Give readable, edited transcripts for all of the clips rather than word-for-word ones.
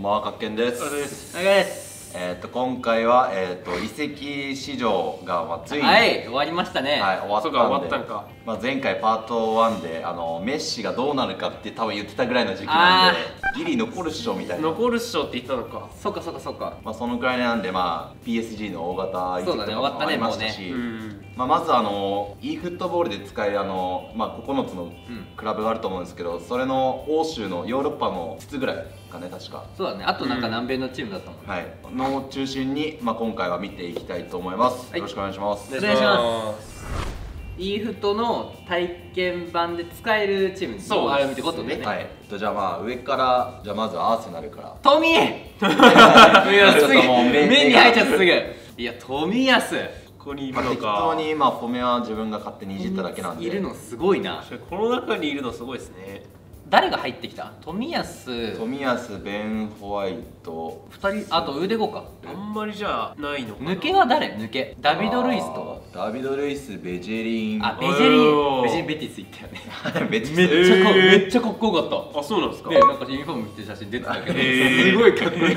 ばんは、かっけんです。 です。 今回は移籍市場がついに終わりましたね。 終わったんで、 終わったんか。 前回パート1でメッシがどうなるかって多分言ってたぐらいの時期なんで、ギリ残るっしょみたいな。 残るっしょって言ったのか。 そうか。 そのくらいなんで、PSG の大型移籍とかもありましたし、まずe フットボールで使える9つのクラブがあると思うんですけど、それの欧州のヨーロッパの5つぐらいかね、確か。 そうだね。あとなんか南米のチームだったもん。 はい。の中心に今回は見ていきたいと思います。よろしくお願いします。 お願いします。e フットの体験版で使えるチームそうあれ見てことね。 はい。じゃあ上からまずアーセナルから。 トミー。目に入っちゃったすぐ。いや冨安。 ここにいるのか。 適当にフォメは自分が勝手にいじっただけなんで。 いるのすごいな。 この中にいるのすごいですね。 誰が入ってきた？冨安、 ベン・ホワイト、 2人、あとウデゴか。 あんまりじゃないのかな。 抜けは誰？抜けダビド・ルイスとダビド・ルイス、ベジェリン。 ベジェリンベティス行ったよね。めっちゃかっこよかった。 あ、そうなんですか。 なんかユニフォーム着て写真出てたけど、すごいかっこよかった。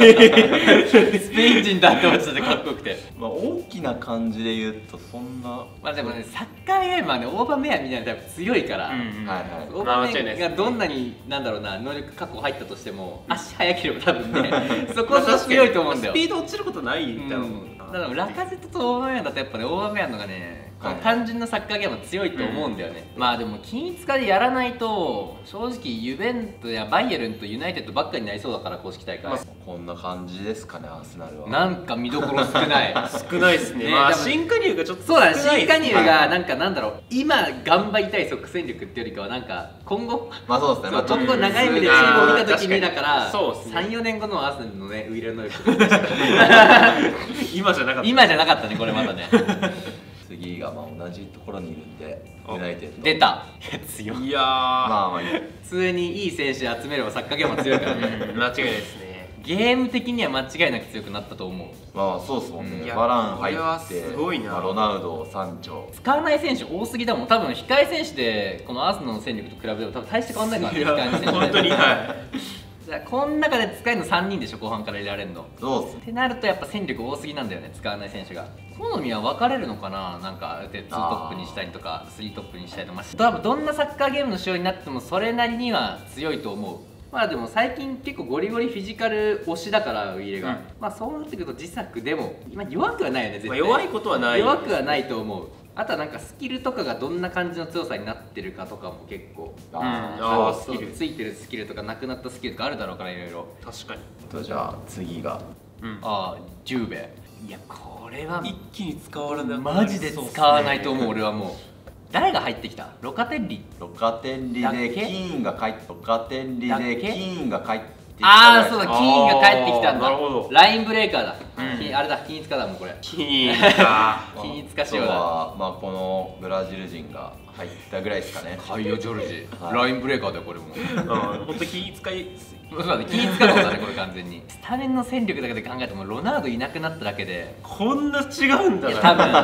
スペイン人だって思ってた。かっこよくて、 大きな感じで言うとそんな。 でもね、サッカーゲームはね、オーバーメアみたいなタイプ強いから、オーバーメアがどんなになんだろうな、能力確保入ったとしても足速ければ多分ね、そこは強いと思うんだよ。 スピード落ちることないだろう。 だからラカゼットとオーバーメアだとやっぱね、オーバーメアのがね、単純なサッカーゲームは強いと思うんだよね。でも均一化でやらないと正直ユベントやバイエルンとユナイテッドばっかりになりそうだから、公式大会。 こんな感じですかね、アーセナルは。 なんか見どころ少ない。 少ないですね。新加入がちょっとそうだね、新加入がなんだろう、今頑張りたい即戦力ってよりかはなんか今後、 そうですね、 今後長い目でチームを見た時にだから、3、4年後のアーセナルのね、ウィレノイフ。 今じゃなかった。 今じゃなかったね、これまだね。 次が同じところにいるんで、ユナイテッド。 出た。強い。 いや普通にいい選手集めればサッカーゲームは強いからね。 間違いないですね。 ゲーム的には間違いなく強くなったと思う。 そうっすもんね。バラン入ってロナウド、サンチョ。 使わない選手多すぎだもん。多分控え選手でこのアーセナルの戦力と比べれば多分大して変わんないからね、控えの選手。 本当に。 じゃあこの中で使えるの3人でしょ、後半から入れられるの。 そうっす。 ってなるとやっぱ戦力多すぎなんだよね、使わない選手が。好みは分かれるのかな。なんか2トップにしたりとか3トップにしたりとか、多分どんなサッカーゲームの仕様になってもそれなりには強いと思う。でも最近結構ゴリゴリフィジカル推しだから、ウィーレが、そうなってくると自作でも弱くはないよね、絶対。 弱いことはない、 弱くはないと思う。あとはなんかスキルとかがどんな感じの強さになってるかとかも結構、 スキルついてるスキルとかなくなったスキルとかあるだろうから、いろいろ。 確かに。 じゃあ次がジューベ。いや、これは一気に使われない。 マジで使わないと思う。俺はもう誰が入ってきた？ロカテッリでキーンが帰ってきた。 そうだ、キーンが帰ってきたんだ。ラインブレーカーだ。あれだ、均一化だもんこれ。 均一化しようだ。 このブラジル人が入ったぐらいですかね。 カイオ・ジョルジ、ラインブレーカーだよこれも。 本当均一化。 そうだね、均一化だねこれ完全に。スタメンの戦力だけで考えてもロナウドいなくなっただけでこんな違うんだな。 多分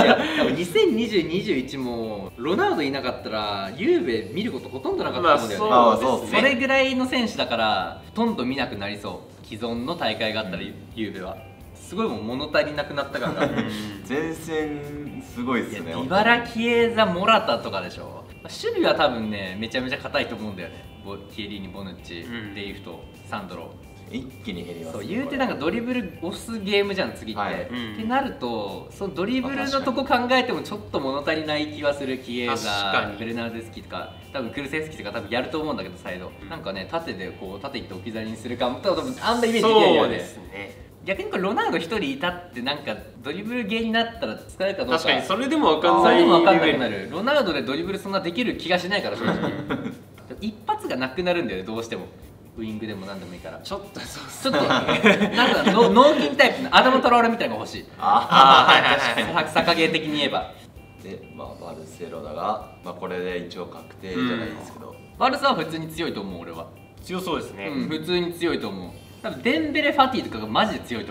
2020、21もロナウドいなかったらユーベ見ることほとんどなかったと思うんだよね。それぐらいの選手だからほとんど見なくなりそう。既存の大会があったらユーベはすごいもん物足りなくなったから前線すごいっすね。 ディバラ、キエザ、モラタとかでしょ。守備は多分ね、めちゃめちゃ硬いと思うんだよね。キエリーニ、ボヌッチ、デイフト、サンドロ。 一気に減ります。 そう言うてなんかドリブル押すゲームじゃん次って、ってなるとそのドリブルのとこ考えてもちょっと物足りない気はする。キエザ、ベルナルデスキとか多分クルセンスキとか多分やると思うんだけど、サイドなんかね、縦でこう縦行って置き去りにするかも多分あんまイメージできないよね。逆にこれロナウド一人いたってなんかドリブルゲーになったら使えるかどうか。 確かにそれでも分かんない。 分かんなくなる。ロナウドでドリブルそんなできる気がしないから正直。一発がなくなるんだよね、どうしても。ウイングでも何でもいいから。ちょっとなんか脳筋タイプのアダム・トラオレみたいなのが欲しい。サッカーゲー的に言えば。 でバルセロナがこれで一応確定じゃないですけど、 バルサは普通に強いと思う。俺は強そうですね。 普通に強いと思う。多分デンベレ、ファティとかがマジで強いと思う。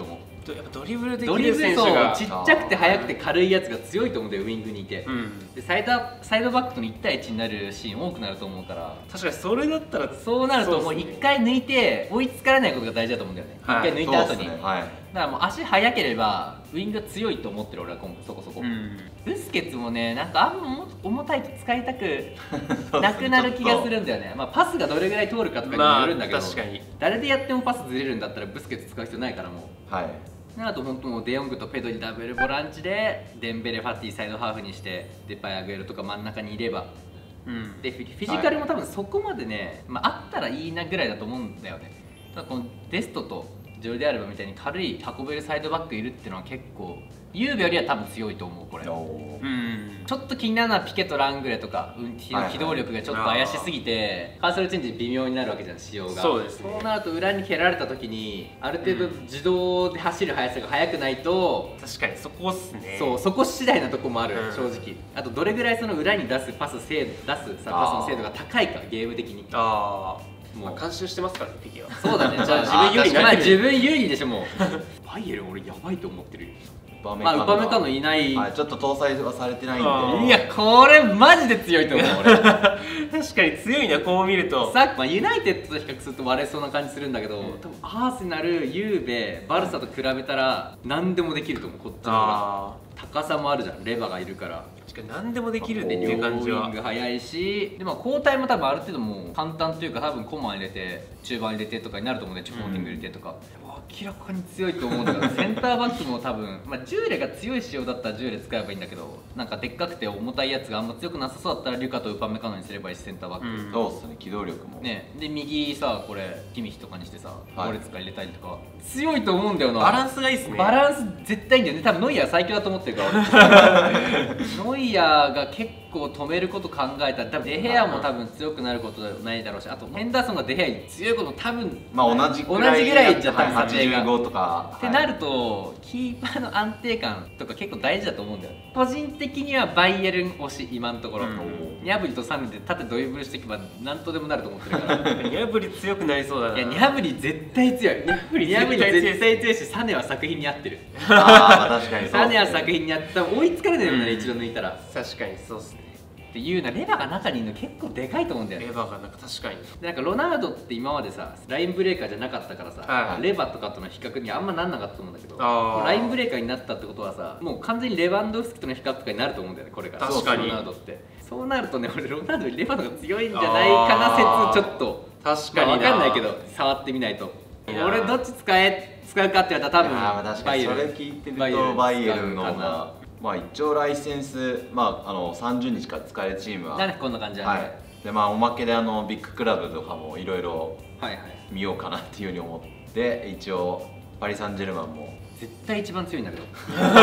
やっぱドリブルできる選手がちっちゃくて速くて軽いやつが強いと思うんだよ、ウイングにいて、でサイドバックとの1対1になるシーン多くなると思うから、 確かにそれだったらそうなるともう1回抜いて追いつかれないことが大事だと思うんだよね、1回抜いた後に、だからもう足速ければウイングが強いと思ってる俺はそこそこ、ブスケツもね、なんかあんま重たいと使いたくなくなる気がするんだよね。まあパスがどれぐらい通るかとかにもよるんだけど、誰でやってもパスずれるんだったらブスケツ使う必要ないからもう。あと本当もうデヨングとペドリダブルボランチでデンベレ、ファティサイドハーフにしてデパイ、アグエロとか真ん中にいれば、でフィジカルも多分そこまでね、あったらいいなぐらいだと思うんだよね。ただこのデストとジョルディアルバみたいに軽い運べるサイドバックいるっていうのは結構ユーベよりは多分強いと思うこれ。ちょっと気になるのはピケとラングレとか機動力がちょっと怪しすぎてカーソルチェンジ微妙になるわけじゃん、仕様が。そうなると裏に蹴られた時にある程度自動で走る速さが速くないと、 確かにそこっすね。 そう、そこ次第なとこもある、正直。あとどれぐらいその裏に出すパスの精度が高いか、ゲーム的に。 もう監修してますからね、ピケは。 そうだね。じゃあ自分有利でしょ。もうバイエルン俺やばいと思ってるよ。ウパメカノいない、 ちょっと搭載はされてないんで。 いやこれマジで強いと思う俺。 確かに強いな、こう見ると。 さっきユナイテッドと比較すると割れそうな感じするんだけど、多分アーセナル、ユーベ、バルサと比べたら何でもできると思う、こっちの方が。高さもあるじゃん、レバがいるから。 確かに何でもできるねっていう感じは。 ウイング速いし、で交代も多分ある程度もう簡単というか、多分コマン入れて中盤入れてとかになると思うんで、チュポーティング入れてとか。明らかに強いと思うんだけど、センターバックも多分、ジューレが強い仕様だったらジューレ使えばいいんだけど、なんかでっかくて重たいやつがあんま強くなさそうだったらリュカとウパメカノにすればいいし、センターバック。 そうっすね、機動力もね。で右さ、これキミヒとかにしてさ、ゴレツカ入れたりとか強いと思うんだよな。 バランスがいいっすね。 バランス絶対いいんだよね。多分ノイアー最強だと思ってるからノイアーが結構止めること考えたら、多分デヘアも多分強くなることないだろうし、あとヘンダーソンがデヘアに強いことも多分同じぐらいじゃ多分85とかってなると、キーパーの安定感とか結構大事だと思うんだよ。個人的にはバイエルン推し、今のところ。ニャブリとサネで縦ドリブルしていけば何とでもなると思ってるから。 ニャブリ強くなりそうだな。 いやニャブリ絶対強い。ニャブリ絶対強いし、サネは作品に合ってる。 確かにサネは作品に合って追いつかれないよね、一度抜いたら。 確かにそうっすね。 っていうな、レバーが中にいるの結構でかいと思うんだよね。 レバーがなんか確かになんかロナウドって今までさ、ラインブレーカーじゃなかったからさ、レバーとかとの比較にあんまなんなかったと思うんだけど、ラインブレーカーになったってことはさ、もう完全にレバンドフスキとの比較とかになると思うんだよね、これから。 確かにロナウドって。そうなるとね、俺ロナウドよりレバーの方が強いんじゃないかな説、ちょっと確かに分かんないけど触ってみないと。俺どっち使うかって言われたら多分バイエルン。それ聞いてるとバイエルンの方が。一応ライセンス、30日から使えるチームはこんな感じだね。 でおまけでビッグクラブとかもいろいろ見ようかなっていうふうに思って、一応パリ・サンジェルマンも絶対一番強いんだけど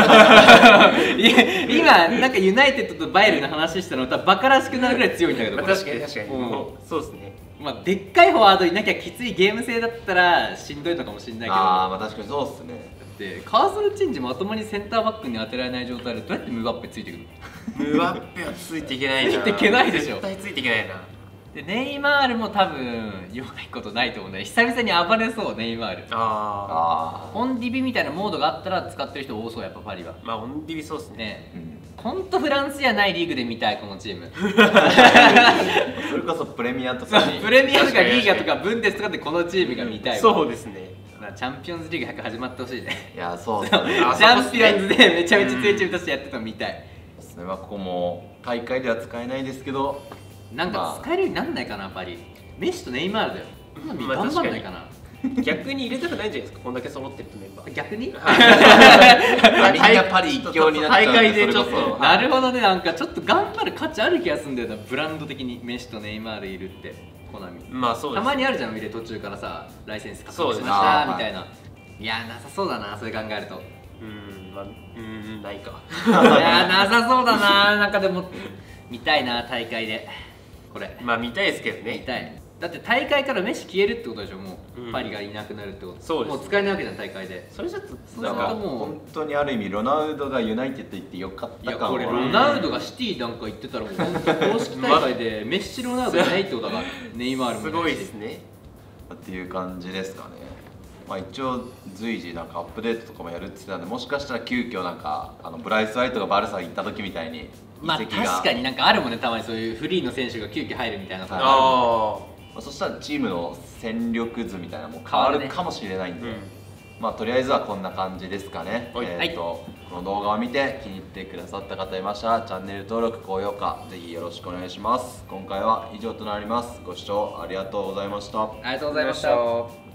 今なんかユナイテッドとバイエルンの話したのとバカらしくなるぐらい強いんだけど、 確かにそうですね。 でっかいフォワードいなきゃきついゲーム性だったらしんどいのかもしれないけど、 確かにそうっすね。 カーソルチェンジまともにセンターバックに当てられない状態でどうやってムバッペついてくるの？ ムバッペはついていけないな。 ついていけないでしょ。 絶対ついていけないな。 でネイマールも多分弱いことないと思うんだよ。久々に暴れそう、ネイマール。オンディビみたいなモードがあったら使ってる人多そう、やっぱパリは。 オンディビそうっすね。 ほんとフランスじゃないリーグで見たい、このチーム。 それこそプレミアとかプレミアとかリーガとかブンデスとかでここのチームが見たいわ。 そうですね。 チャンピオンズリーグ100始まってほしいね。 いや、そうですね。 チャンピオンズでめちゃめちゃ強いチームとしてやってたの見たい。 それはここも大会では使えないですけど、 なんか使えるようになんないかな、パリ。メッシとネイマールだよ。頑張んないかな。 逆に入れたくないんじゃないですか、こんだけ揃ってるとメンバー。 逆に？ パリ一強になっちゃう。 大会でちょっと。 なるほどね、なんかちょっと頑張る価値ある気がするんだよな、ブランド的にメッシとネイマールいるって。コナミ。 そうです。 たまにあるじゃん、見れ途中からさ、ライセンス獲得しましたみたいな。いや、なさそうだな、それ考えると。 ないか。 いや、なさそうだな、なんかでも見たいな、大会でこれ。 見たいですけどね。 見たい。だって大会からメッシ消えるってことでしょ、もうパリがいなくなるってこと。そうです。もう使えないわけじゃん、大会で。 それちょっとなんか本当にある意味ロナウドがユナイテッド行ってよかったかも。 いや、これロナウドがシティなんか行ってたらもう本当公式大会でメッシロナウドいないってことだから、ネイマールもすごいですねっていう感じですかね。 まあ、一応随時なんかアップデートとかもやるって言ってたんで、もしかしたら急遽なんかブライス・ワイトがバルサに行った時みたいにまあ確かになんかあるもんね、たまにそういうフリーの選手が急遽入るみたいなことがある。そしたらチームの戦力図みたいなのも変わるかもしれないんで、まあとりあえずはこんな感じですかね。この動画を見て気に入ってくださった方いましたらチャンネル登録、高評価ぜひよろしくお願いします。今回は以上となります。ご視聴ありがとうございました。 ありがとうございました。